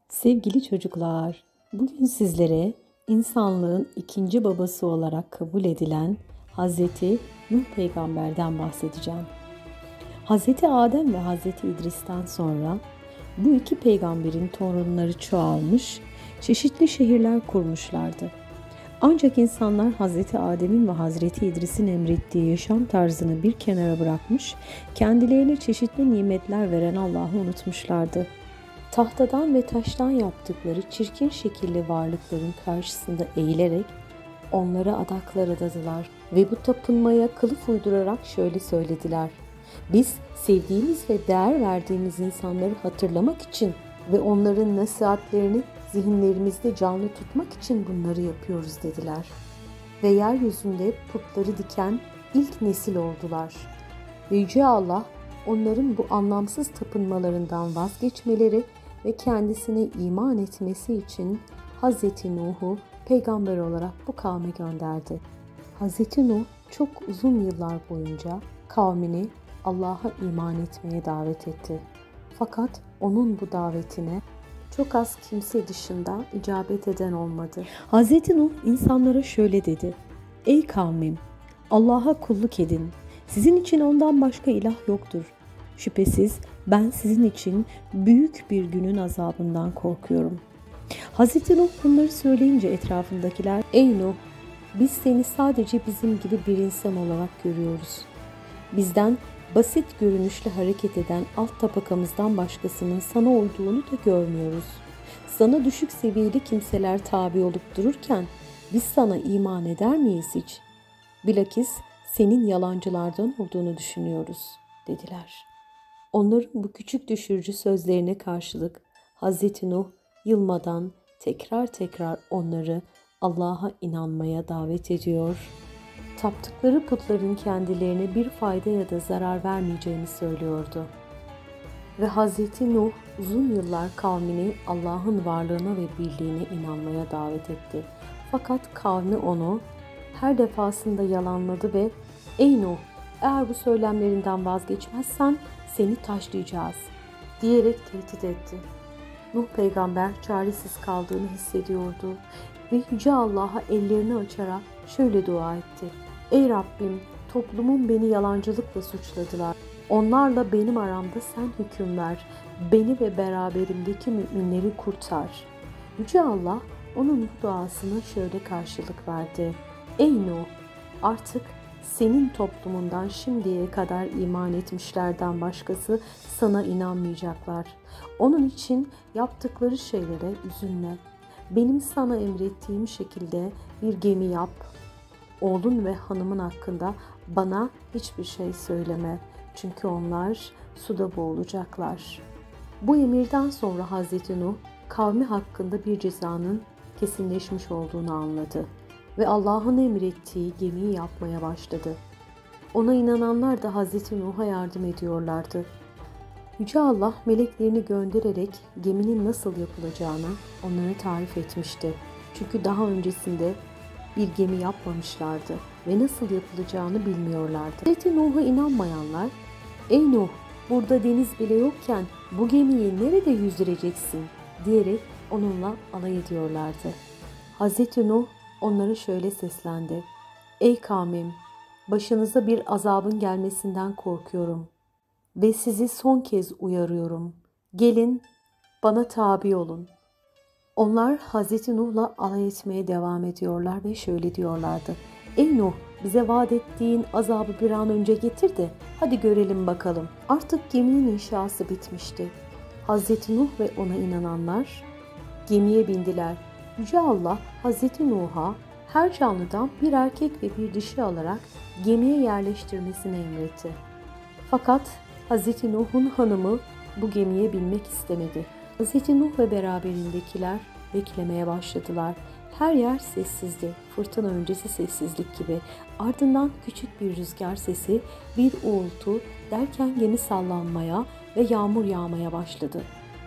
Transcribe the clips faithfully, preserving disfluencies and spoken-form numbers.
Sevgili çocuklar, bugün sizlere insanlığın ikinci babası olarak kabul edilen Hazreti Nuh peygamberden bahsedeceğim. Hazreti Adem ve Hazreti İdris'ten sonra bu iki peygamberin torunları çoğalmış, çeşitli şehirler kurmuşlardı. Ancak insanlar Hazreti Adem'in ve Hazreti İdris'in emrettiği yaşam tarzını bir kenara bırakmış, kendilerine çeşitli nimetler veren Allah'ı unutmuşlardı. Tahtadan ve taştan yaptıkları çirkin şekilli varlıkların karşısında eğilerek onlara adaklar adadılar ve bu tapınmaya kılıf uydurarak şöyle söylediler: "Biz sevdiğimiz ve değer verdiğimiz insanları hatırlamak için ve onların nasihatlerini zihinlerimizde canlı tutmak için bunları yapıyoruz," dediler. Ve yeryüzünde putları diken ilk nesil oldular. Ve Yüce Allah onların bu anlamsız tapınmalarından vazgeçmeleri ve kendisine iman etmesi için Hazreti Nuh'u peygamber olarak bu kavme gönderdi. Hazreti Nuh çok uzun yıllar boyunca kavmini Allah'a iman etmeye davet etti. Fakat onun bu davetine çok az kimse dışında icabet eden olmadı. Hazreti Nuh insanlara şöyle dedi: "Ey kavmim, Allah'a kulluk edin. Sizin için ondan başka ilah yoktur. Şüphesiz ben sizin için büyük bir günün azabından korkuyorum." Hazreti Nuh bunları söyleyince etrafındakiler, "Ey Nuh, biz seni sadece bizim gibi bir insan olarak görüyoruz. Bizden basit görünüşle hareket eden alt tabakamızdan başkasının sana uyduğunu da görmüyoruz. Sana düşük seviyeli kimseler tabi olup dururken biz sana iman eder miyiz hiç? Bilakis senin yalancılardan olduğunu düşünüyoruz," dediler. Onların bu küçük düşürücü sözlerine karşılık Hazreti Nuh yılmadan tekrar tekrar onları Allah'a inanmaya davet ediyor, taptıkları putların kendilerine bir fayda ya da zarar vermeyeceğini söylüyordu. Ve Hazreti Nuh uzun yıllar kavmini Allah'ın varlığına ve birliğine inanmaya davet etti. Fakat kavmi onu her defasında yalanladı ve "Ey Nuh, eğer bu söylemlerinden vazgeçmezsen seni taşlayacağız," diyerek tehdit etti. Nuh peygamber çaresiz kaldığını hissediyordu ve Yüce Allah'a ellerini açarak şöyle dua etti: "Ey Rabbim, toplumum beni yalancılıkla suçladılar. Onlarla benim aramda sen hüküm ver. Beni ve beraberimdeki müminleri kurtar." Yüce Allah onun bu duasına şöyle karşılık verdi: "Ey Nuh, artık senin toplumundan şimdiye kadar iman etmişlerden başkası sana inanmayacaklar. Onun için yaptıkları şeylere üzülme. Benim sana emrettiğim şekilde bir gemi yap. Oğlun ve hanımın hakkında bana hiçbir şey söyleme. Çünkü onlar suda boğulacaklar." Bu emirden sonra Hazreti Nuh kavmi hakkında bir cezanın kesinleşmiş olduğunu anladı ve Allah'ın emrettiği gemiyi yapmaya başladı. Ona inananlar da Hazreti Nuh'a yardım ediyorlardı. Yüce Allah meleklerini göndererek geminin nasıl yapılacağını onlara tarif etmişti. Çünkü daha öncesinde bir gemi yapmamışlardı ve nasıl yapılacağını bilmiyorlardı. Hazreti Nuh'a inanmayanlar, "Ey Nuh, burada deniz bile yokken bu gemiyi nerede yüzdüreceksin?" diyerek onunla alay ediyorlardı. Hazreti Nuh onlara şöyle seslendi: "Ey kavmim, başınıza bir azabın gelmesinden korkuyorum ve sizi son kez uyarıyorum. Gelin, bana tabi olun." Onlar Hazreti Nuh'la alay etmeye devam ediyorlar ve şöyle diyorlardı: "Ey Nuh, bize vaat ettiğin azabı bir an önce getir de hadi görelim bakalım." Artık geminin inşası bitmişti. Hazreti Nuh ve ona inananlar gemiye bindiler. Yüce Allah Hazreti Nuh'a her canlıdan bir erkek ve bir dişi alarak gemiye yerleştirmesini emretti. Fakat Hazreti Nuh'un hanımı bu gemiye binmek istemedi. Hazreti Nuh ve beraberindekiler beklemeye başladılar. Her yer sessizdi. Fırtına öncesi sessizlik gibi. Ardından küçük bir rüzgar sesi, bir uğultu derken gemi sallanmaya ve yağmur yağmaya başladı.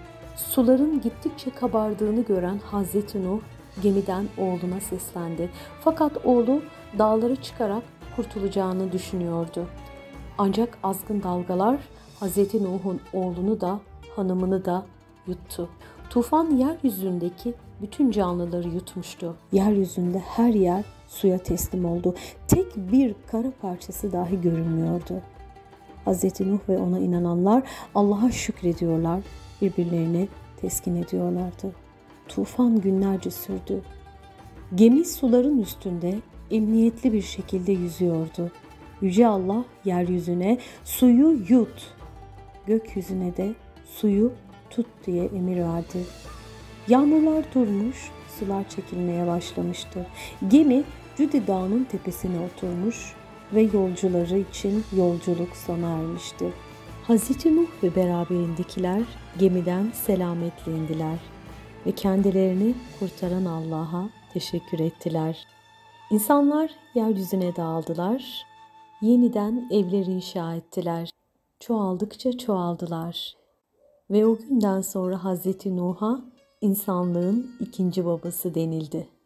Suların gittikçe kabardığını gören Hazreti Nuh gemiden oğluna seslendi. Fakat oğlu dağlara çıkarak kurtulacağını düşünüyordu. Ancak azgın dalgalar Hazreti Nuh'un oğlunu da hanımını da yuttu. Tufan yeryüzündeki bütün canlıları yutmuştu. Yeryüzünde her yer suya teslim oldu. Tek bir kara parçası dahi görünmüyordu. Hz. Nuh ve ona inananlar Allah'a şükrediyorlar, birbirlerini teskin ediyorlardı. Tufan günlerce sürdü. Gemi suların üstünde emniyetli bir şekilde yüzüyordu. Yüce Allah yeryüzüne suyu yut, gökyüzüne de suyu tut diye emir verdi. Yağmurlar durmuş, sular çekilmeye başlamıştı. Gemi Cudi Dağı'nın tepesine oturmuş ve yolcuları için yolculuk sona ermişti. Hz. Nuh ve beraberindekiler gemiden selametle indiler ve kendilerini kurtaran Allah'a teşekkür ettiler. İnsanlar yeryüzüne dağıldılar, yeniden evleri inşa ettiler. Çoğaldıkça çoğaldılar ve o günden sonra Hz. Nuh'a insanlığın ikinci babası denildi.